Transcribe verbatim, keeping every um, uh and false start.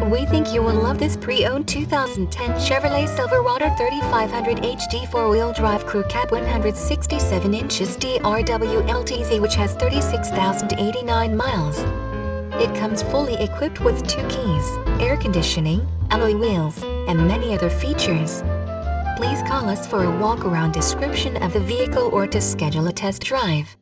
We think you will love this pre-owned two thousand ten Chevrolet Silverado thirty-five hundred H D four-wheel drive crew cab one hundred sixty-seven inches D R W L T Z, which has thirty-six thousand eighty-nine miles. It comes fully equipped with two keys, air conditioning, alloy wheels, and many other features. Please call us for a walk-around description of the vehicle or to schedule a test drive.